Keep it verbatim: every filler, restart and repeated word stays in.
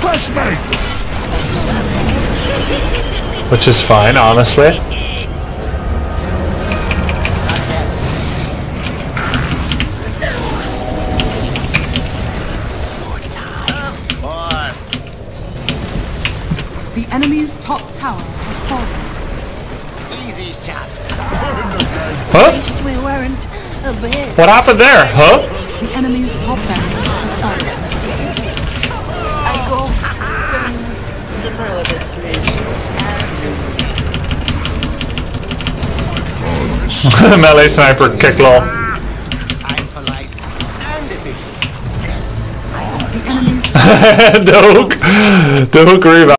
Trust me. Which is fine, honestly. The enemy's top tower has fallen. Easy shot. Huh? We weren't a bit. What happened there? Huh? The enemy's top barrier has fallen. I go superlative three. Melee sniper kick lol. I'm polite and efficient. Yes. The enemy's the hook. The hook revive.